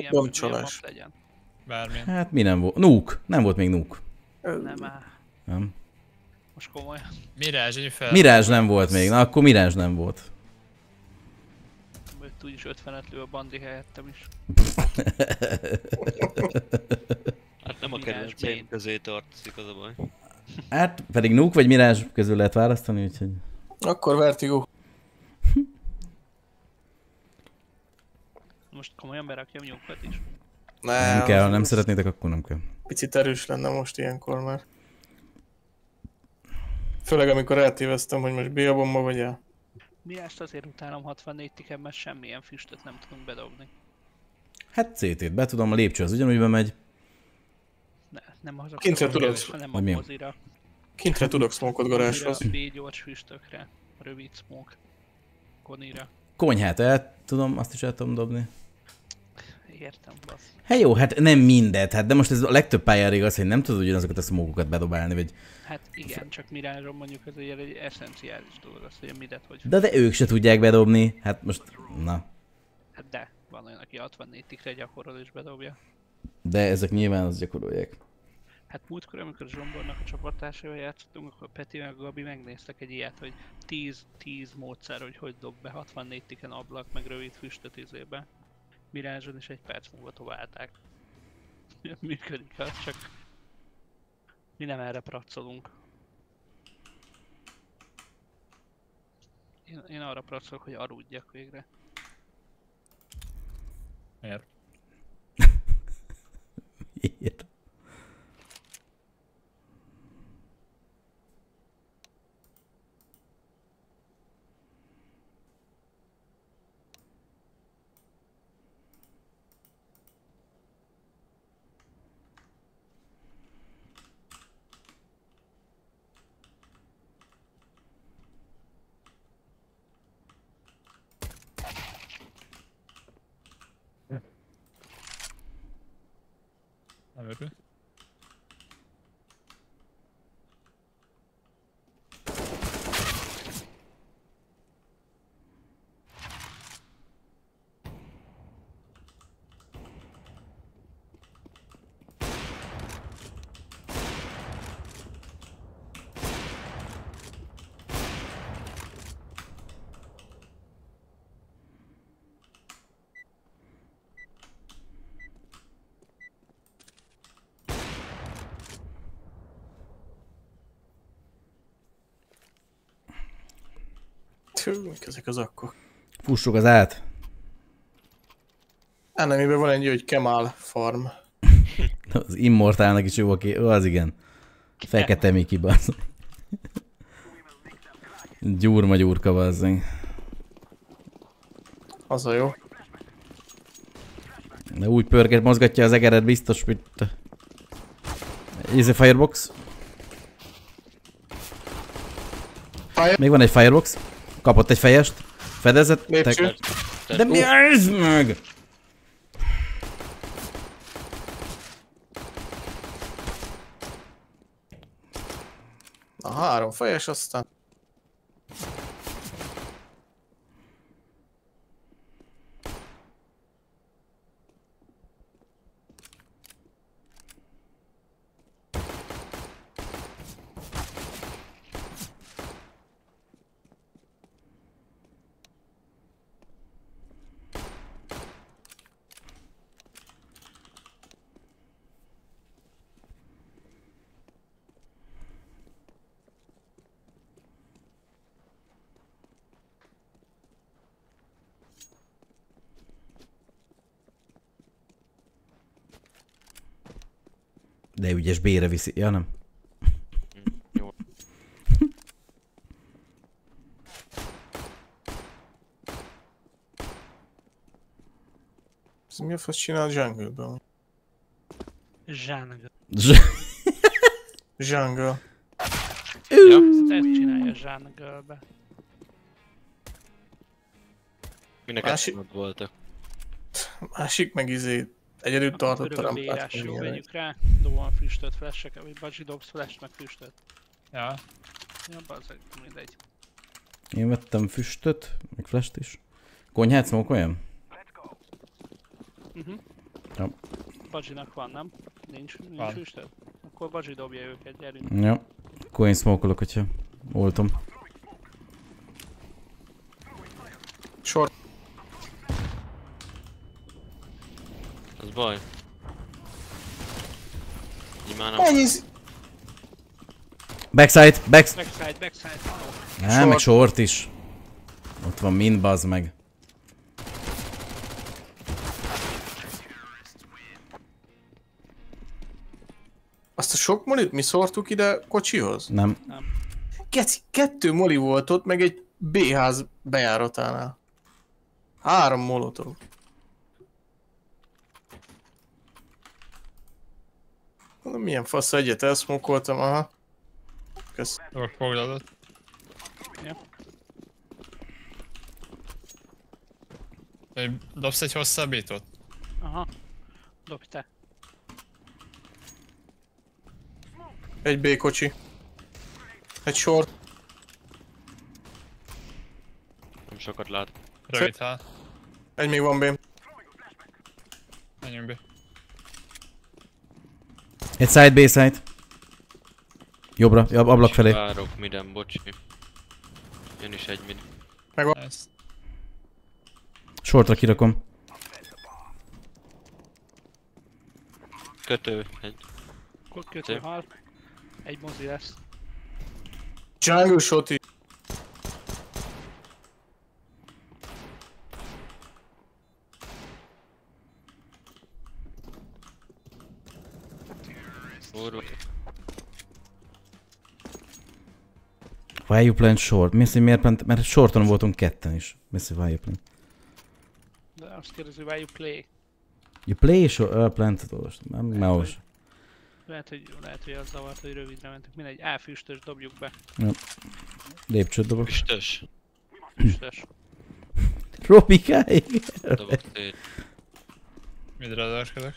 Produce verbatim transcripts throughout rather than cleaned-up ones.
Bombcsalás. Bármilyen. Hát mi nem volt? Nuk! Nem volt még Nuk. Nem áll. Nem. Most komolyan. Mirázs, ennyi fel. Mirázs nem volt még. Na akkor Mirázs nem volt. Mert úgyis ötvenet lő a bandi helyettem is. Hát nem a kedvenceim közé tartozik, az a baj. Hát pedig Nuk vagy Mirázs közül lehet választani, úgyhogy... Akkor Vertigo. Most komolyan berakjam nyugat is? Nem, nem kell, ha nem szeretnétek, akkor nem kell. Picit erős lenne most ilyenkor már. Főleg amikor eltéveztem, hogy most B-a bomba vagy el. Mirást azért utálom hatvannégy tiken, mert semmilyen füstöt nem tudunk bedobni. Hát cé té-t be tudom, a lépcső az ugyanúgy bemegy. Ne, nem azok Kintre tudod? hanem a mozira. Kintre tudok smoke-ot garázshoz. B gyors füstökre, rövid smoke, konira. Konyhát el tudom, azt is el tudom dobni. Értem, bassz. Hát jó, hát nem mindet, hát de most ez a legtöbb pályára igaz, hogy nem tudod ugyanazokat a smoke-okat bedobálni, vagy... Hát igen, csak Mirázson mondjuk ez ugye egy eszenciális dolog, az, hogy a midet hogy... De, de ők se tudják bedobni, hát most, na. Hát de, van olyan, aki hatvannégy tikre gyakorol és bedobja. De ezek nyilván azt gyakorolják. Hát múltkor, amikor a Zsombornak a csapattársával játszottunk, akkor Peti meg a Gabi megnéztek egy ilyet, hogy tíz módszer, hogy hogy dob be hatvannégy tiken ablak, meg rövid füstöt izébe. Mirázson is egy perc múlva továllták. Működik az, csak mi nem erre pracolunk. Én, én arra pracolok, hogy aludjak végre. Miért? Miért? Nem örül. Tű, mik ezek az akkor? Fussuk az át. Ennemében van egy, hogy Kemal farm. Az Immortálnak is jó, aki... Ó, az igen. Fekete Miki, bazd. Gyurma gyurka, bazzeg. Az a jó. De úgy pörget, mozgatja az egeret, biztos, hogy... Easy firebox. Fire. Még van egy firebox. Kapott egy fejest. Fedezett. Lépcső. De mi ez meg? Na három fejes, aztán... De ügyes B-re viszi. Ja, nem. Jó. Ez mi a fasz csinál a jungle-ben? Zsánga. Jungle. Ja. Ezt csinálja Zsánga-be. Minek Másik- eszembe voltak. Másik meg izé... Egyedül tartott a rampát. Bérásról vegyük rá, dobom füstöt, flasheket, vagy Bacsi dobsz flash meg füstöt. Ja. Ja, bazzeg, mindegy. Én vettem füstöt, meg flasht is. Konyhát smoke olyan? Uh-huh. Jó. Badzsinak van, nem? Nincs, nincs Van. füstöd? Akkor Badzsi dobja őket, gyerünk. Jó. Akkor én smokolok, hogyha oltom. Short. Az baj. Így már nem. Ennyi. Backside, backs... Backside, backside. Nem, meg short is. Ott van mind, bazd meg. Azt a sok molit mi szórtuk ide kocsihoz? Nem. Geci, kettő moli volt ott, meg egy B-ház bejáratánál. Három molotov. Mondom, milyen fasz, egyet elszmokoltam, aha. Kösz. Jó, foglalod. Egy- Dobsz egy hosszabbítót? Aha. Dobj te. Egy B-kocsi. Egy short. Nem sokat lát. Rövid hál. Egy még van B. Menjünk be. Egy side, B-side. Jobbra, jobb ablak felé. Várok midem, bocsi. Jön is egy mid. Nice. Shortra kirakom. Kötő, egy. Akkor kötő Szép. hal. Egy mozi lesz. Jungle shot. Kurva. Why you plant short? Missy, miért plant? Mert shorton voltunk ketten is. Missy, why you plant? De azt kérdezi, why you play? You play short? Uh, planted or nem mouse. Lehet, hogy, lehet, hogy az zavart, hogy rövidre mentünk. Mindegy, elfüstös, dobjuk be. Lépcsőt dobok. Füstös. Füstös. Robikáig! Dobok szét. Midre adáskodok?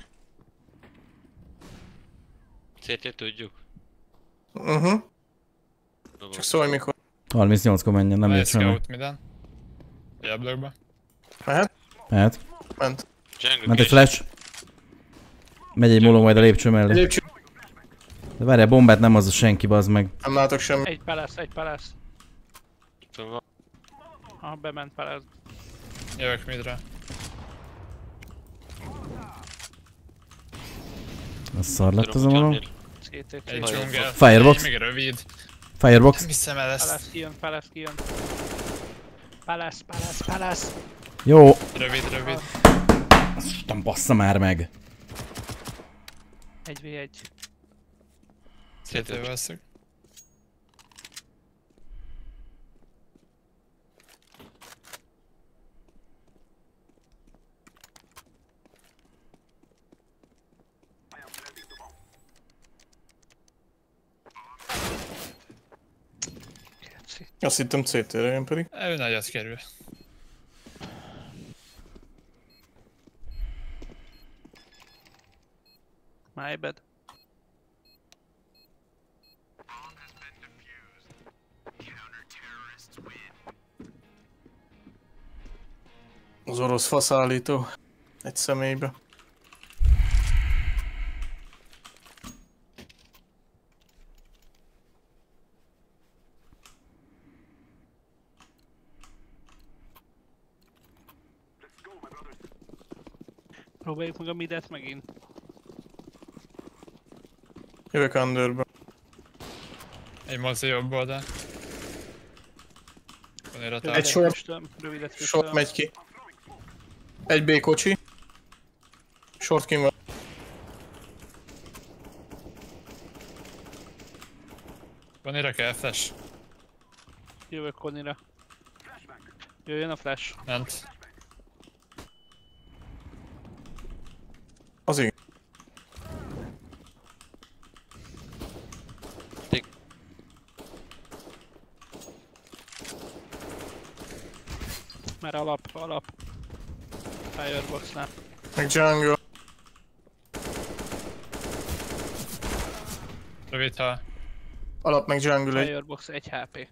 Szétjét tudjuk. Uh-huh. Dobok. Csak szólj mikor. harmincnyolckor menjen, nem Van egy lép semmi. scout minden. Egy ablakba. Mehet? Mehet. Ment. Jungle Ment egy Cage. flash. Megy egy moló majd a lépcső mellé. Lépcső. De várjál, bombát nem az a senki, bazd meg. Nem látok semmi. Egy palace, egy palace. Fönn van. Aha, bement palace. Jövök midre. Az szar lett az a Tudom, moló. hogy cé té, Egy Fire- dzsungel. Firebox. Egy még rövid. Firebox. Nem hiszem el ezt. Palace kijön, palace kijön. Palace, palace, palace. Jó. Rövid, rövid. Isten bassza már meg. egy vé egy. Szétő veszük. Azt hittem cé té-re jön pedig. Ő nagyot kerül. My bad. Az orosz faszállító. Egy személybe. Próbáljuk meg a midet megint. Jövök underbe. Egy mozi jobb oldal. Van éretlen. Egy short. füstöm, rövidet füstöm. Short megy ki. Egy B-kocsi. Short kin van. Van ére kell flash. Jövök Konira. Jöjjön a flash. Ment. Az igen. Már alap, alap. Fireboxnál. Meg jungle. Rövid hál. Alap meg jungle egy. Firebox egy há pé.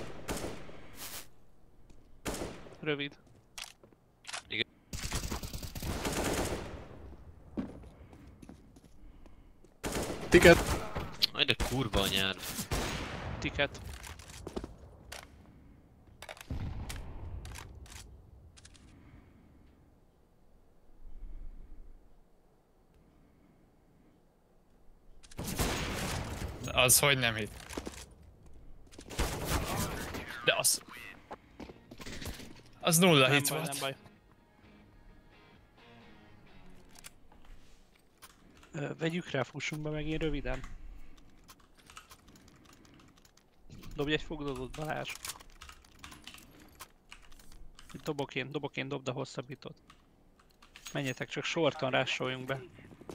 Rövid. Igen. Ticket. Aj, de kurva anyád. Ticket. De az hogy nem hit. De az... Az nulla Nem hit baj, nem volt. baj. Ö, vegyük rá, fussunk be megint röviden. Dobj egy fogdodot, Balázs. Dobok én, dobok én, dobd a hosszabbítót. Menjetek, csak sorton rásoljunk be.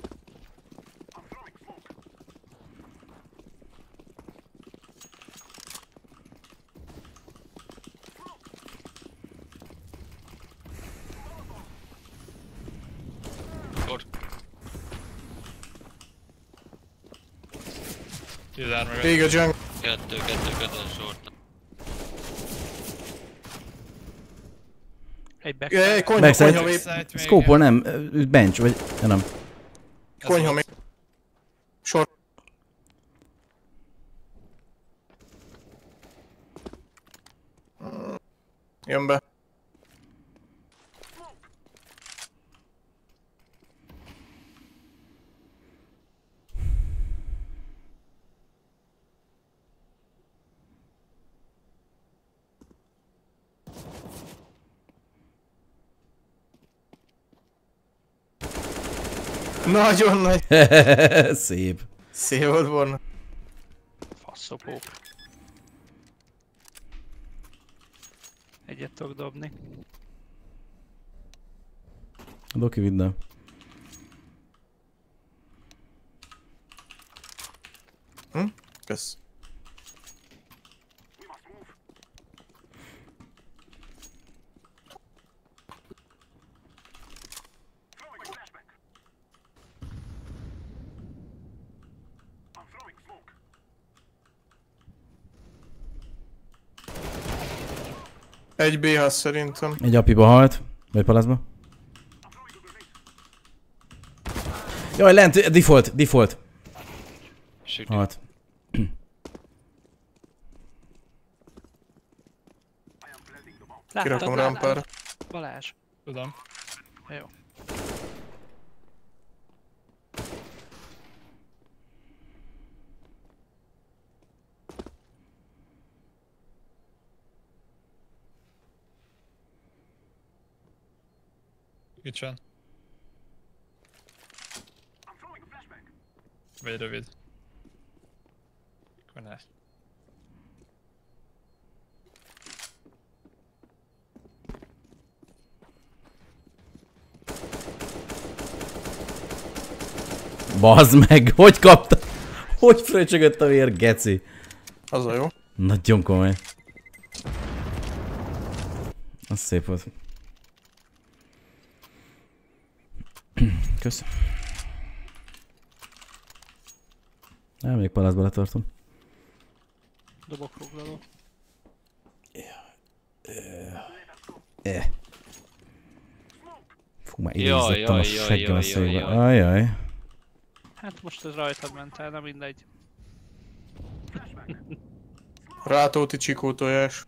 Short. tizenhárom meg Ég a junk. Kettő, kettő, kettő, short. Egy Jaj, backside. konyha, Backside. konyha még. Backside még. Scope-ol nem, ö, bench, vagy ja, nem. Konyha még. Sor. Jön be. Nagyon nagy. Szép. Szép volt volna. Faszopók. Egyet tudok dobni. Doki, vidd el. Kösz. Egy bé há szerintem. Egy apiba halt. Vagy palacba. Jaj, lent, default, default. Shoot. Halt. Kirakom Láttad, rampára. láttad? Balázs. Tudom. Jó. Kicsen. Vagy rövid. Akkor ne. Bazd meg, hogy kapta? Hogy fröcsögött a vér, geci? Az a jó. Nagyon komoly. Az szép volt. Kösz. Nem, még palacba letartom. Dobok foglaló. Eh. Fú, már Jaj, idézettem a jaj, jaj, seggem a jaj, székbe. jaj, jaj. Ajaj. Hát most ez rajtad ment el, na mindegy. Rátóti csikó tojás.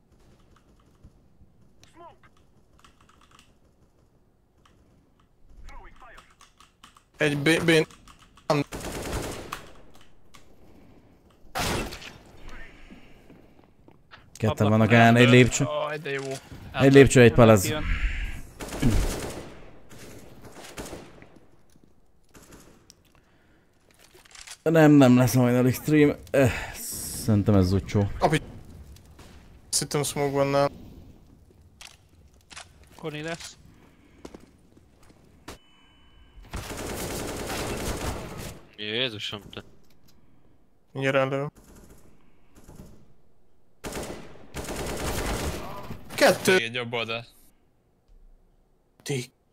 Egy B... B... Ketten Ablak vannak ellen, egy lépcső. Aj, de jó. Egy lépcső, egy palac. Jön. Nem, nem lesz hajnali stream. Eh, szerintem ez zucsó. Azt hittem smoke van nálam. Koni lesz. Jézusom, te. Mindjárt elő. Kettő. Egy jobb oldal. Ti.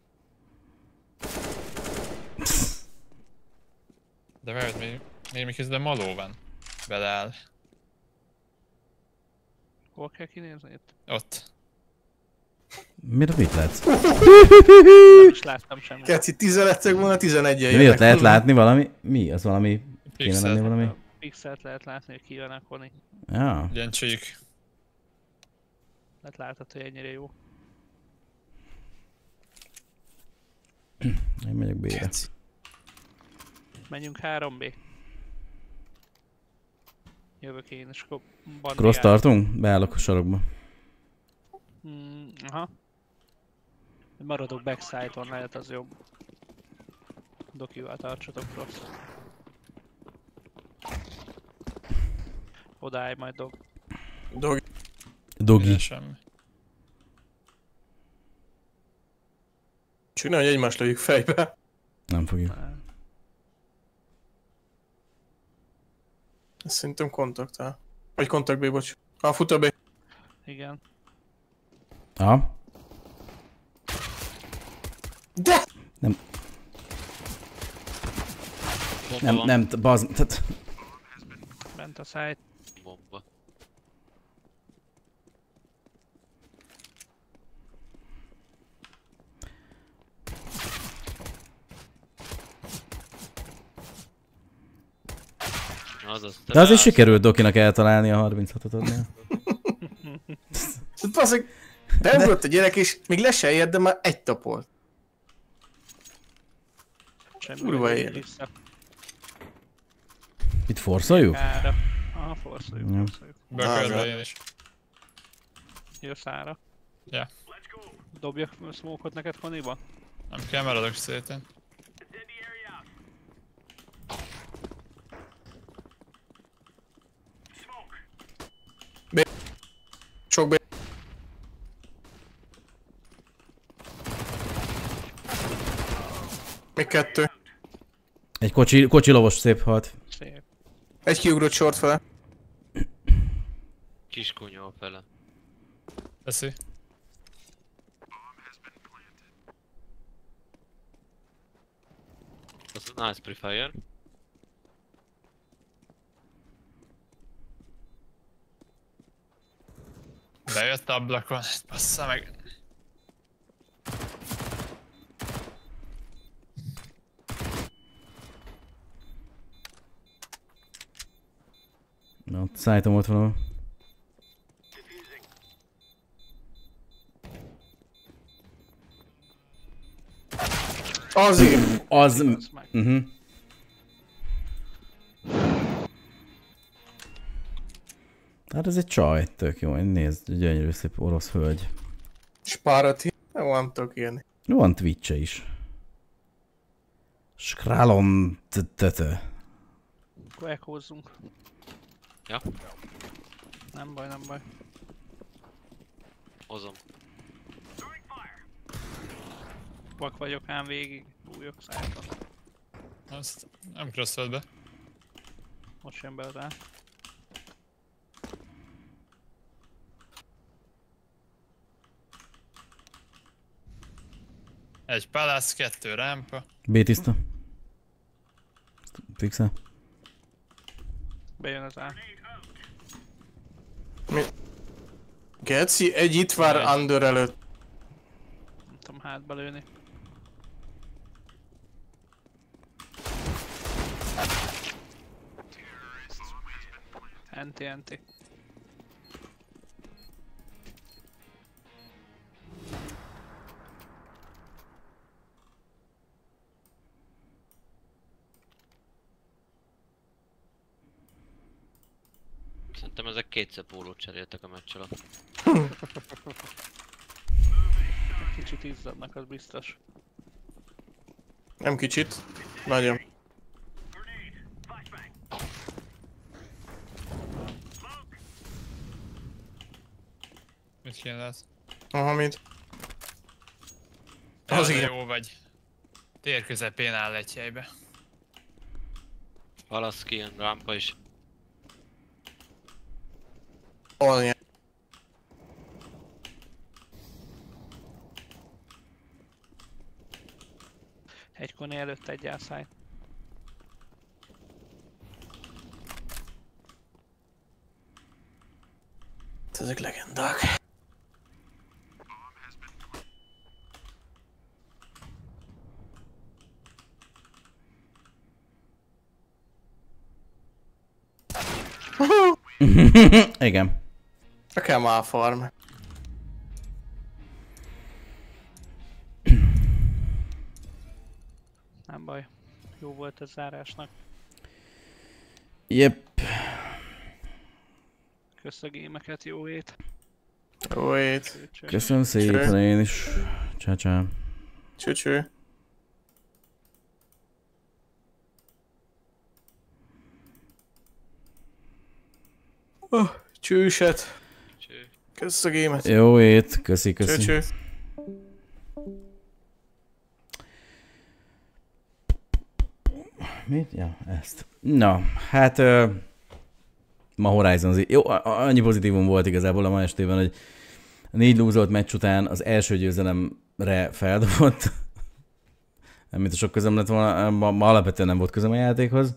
De várjad, még, még miközben maló van. Beleáll. Hol kell kinézni itt? Ott. Miért mit látsz? Nem is láttam semmit. Keci, tíz lettek volna, tizenegyen De miért lehet látni valami? Mi? Az valami... Kéne Pixel. lenni valami? Pixelt lehet látni, hogy ki van a Koni. Ja. Ilyen csík. Hát látod, hogy ennyire jó. Én megyek B-re. Keci. Menjünk három bé. Jövök én, és akkor bandigál. Cross tartunk? Beállok a sarokba. Mm, aha. Maradok backside-on, lehet az jobb. Dokival tartsatok cross. Odállj majd dog. Dog. Dogi. Minden semmi. Csinálj, hogy egymást lőjük fejbe. Nem fogjuk. Ez szerintem kontaktál. Vagy kontakt B, bocs. Ah, fut a B. Igen. Aha. De! Bomba Nem, van. nem, t- bazd... Tehát... Bent a side. Bomba. Azaz, te De azért beállsz. sikerült Dokinak eltalálni a harminchatot adnál. Szóval basszeg, beugrott a gyerek és még le se ért, de már egy tapolt. Semmi Kurva baj, élet. vissza. Itt forszoljuk? Ára. Aha, forszoljuk, Ja. forszoljuk. Bökölbe én is. Jössz ára. Ja. Dobjak smoke-ot neked Koniba? Nem kell, maradok széten. Sok B. Még kettő. Egy kocsi, kocsi lovos szép halt. Szép. Egy kiugrott short fele. Kiskonyol fele. Teszi. Az nice prefire. Bejött ablakon, bassza meg. Na, ott szájtom volt valahol. Azért. Az... Az meg. Uh-huh. Hát ez egy csaj, tök jó, nézd, gyönyörű szép orosz hölgy. Spárati. Nem, nem tudok írni. Van Twitch-e is. Skralon tötö. Akkor echozzunk. Ja. Nem baj, nem baj. Hozom. Vak vagyok ám végig. Bújok szájton. Azt nem crossolt be. Most jön be rá. Egy palász, kettő rámpa. B tiszta. Fixel. Bejön az A. Geci, egy itt vár Egy. under előtt. Nem tudom hátba lőni. Enti, enti. Szerintem ezek kétszer pólót cseréltek a meccs alatt. Kicsit izzadnak, az biztos. Nem kicsit. Nagyon. Mit kéne látsz? Aha, mint. Az Az igen. jó vagy. Tér közepén áll egy helybe. Halasz ki, jön rámpa is. Alnya. Egy Koni előtt egy elszáj. Ezek legendák. Igen. A Kemal Farm. Nem baj. Jó volt a zárásnak. Yep. Kösz a gémeket, jó ét. Jó ét. Köszönöm szépen én is. Csá, csá. Cső-cső. Oh, csőset. Kösz a gémet. Jó ét, köszi, köszi. Cső-cső. Mit? Ja, ezt. Na, hát uh, ma Horizon Zero. Jó, annyi pozitívum volt igazából a ma estében, hogy a négy lúzolt meccs után az első győzelemre feldobott. Nem, mint a sok közöm lett volna, ma, ma alapvetően nem volt közöm a játékhoz.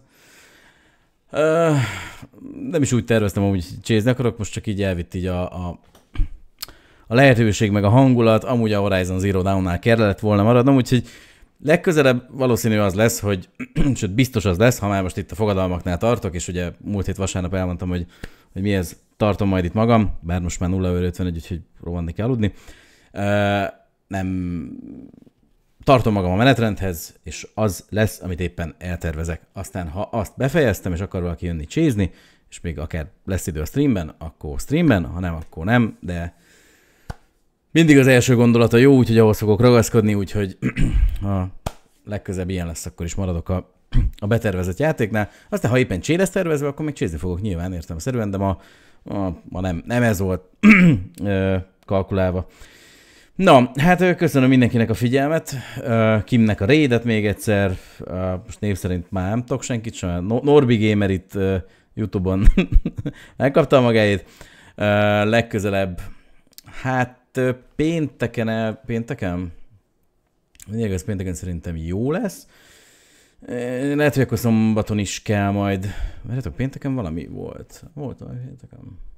Uh, nem is úgy terveztem, hogy csézni akarok, most csak így elvitt így a, a, a lehetőség meg a hangulat, amúgy a Horizon Zero Dawn-nál kellett volna maradnom, úgyhogy legközelebb valószínű az lesz, hogy, sőt biztos az lesz, ha már most itt a fogadalmaknál tartok, és ugye múlt hét vasárnap elmondtam, hogy, hogy mihez tartom majd itt magam, bár most már nulla ötvenegy, úgyhogy rohanni kell aludni. Uh, nem tartom magam a menetrendhez, és az lesz, amit éppen eltervezek. Aztán, ha azt befejeztem, és akar valaki jönni csézni, és még akár lesz idő a streamben, akkor streamben, ha nem, akkor nem, de mindig az első gondolata jó, úgyhogy ahhoz fogok ragaszkodni, úgyhogy ha legközebb ilyen lesz, akkor is maradok a, a betervezett játéknál. Aztán, ha éppen csé lesz tervezve, akkor még csézni fogok nyilván, értelemszerűen, de ma, ma, ma nem, nem ez volt kalkulálva. Na, hát köszönöm mindenkinek a figyelmet, Kimnek a raidet még egyszer, most név szerint már nem tudok senkit sem, Norbi Gamer itt YouTube-on megkapta magáét, legközelebb, hát pénteken, el, pénteken? Mindig ez pénteken szerintem jó lesz, lehet, hogy akkor szombaton is kell majd, mert pénteken valami volt, volt valami pénteken,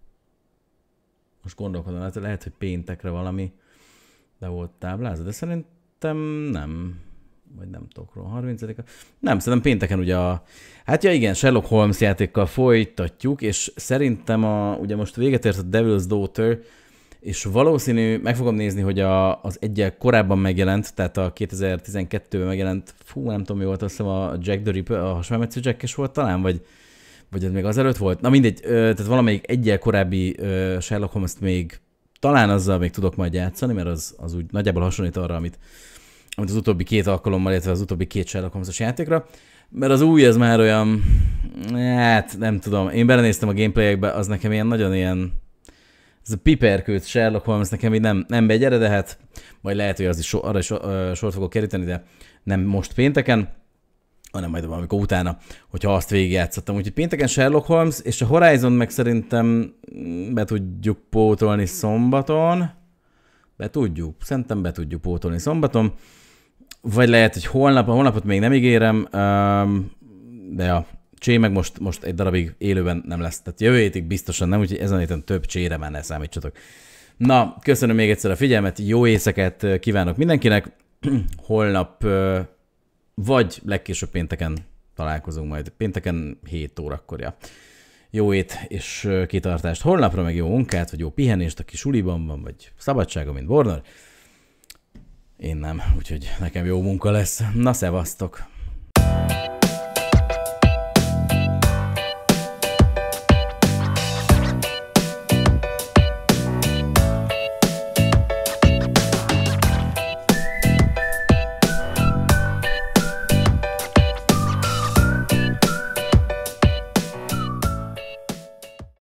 most gondolkodom, lehet, lehet, hogy péntekre valami, de volt táblázat, de szerintem nem. Vagy nem tudok róla. harmincadika Nem, szerintem pénteken ugye a... Hát ja igen, Sherlock Holmes játékkal folytatjuk, és szerintem a... Ugye most véget ért a Devil's Daughter, és valószínű, meg fogom nézni, hogy a, az egyel korábban megjelent, tehát a kétezer-tizenkettőben megjelent, fú, nem tudom mi volt, azt hiszem a Jack the Ripper, a Hasmelmetsző Jack-es volt talán, vagy, vagy ez még azelőtt volt. Na mindegy, tehát valamelyik egyel korábbi Sherlock Holmes-t még talán azzal még tudok majd játszani, mert az, az úgy nagyjából hasonlít arra, amit, amit az utóbbi két alkalommal, illetve az utóbbi két Sherlock Holmes-os játékra. Mert az új, ez már olyan, hát nem tudom, én belenéztem a gameplayekbe, az nekem ilyen nagyon ilyen, ez a piperkőt Sherlock Holmes nekem így nem, nem begyere, de hát majd lehet, hogy az is so, arra is uh, sort fogok keríteni, de nem most pénteken, hanem majd valamikor utána, hogyha azt végigjátszottam. Úgyhogy pénteken Sherlock Holmes, és a Horizon meg szerintem be tudjuk pótolni szombaton. Be tudjuk, szerintem be tudjuk pótolni szombaton. Vagy lehet, hogy holnap, a holnapot még nem ígérem, de a csé meg most, most egy darabig élőben nem lesz. Tehát jövő hétig biztosan nem, úgyhogy ezen a héten több csére már ne számítsatok. Na, köszönöm még egyszer a figyelmet, jó éjszakát kívánok mindenkinek. Holnap vagy legkésőbb pénteken találkozunk majd. Pénteken hét órakor, ja. Jó ét és kitartást holnapra, meg jó munkát, vagy jó pihenést, aki suliban van, vagy szabadsága, mint Bornor. Én nem, úgyhogy nekem jó munka lesz. Na, szevasztok!